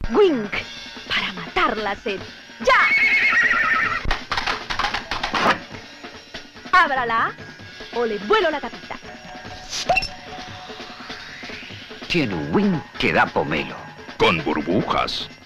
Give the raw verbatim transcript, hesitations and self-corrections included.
Wink, para matar la sed. ¡Ya! Ábrala o le vuelo la tapita. Tiene un Wink que da pomelo. Con burbujas.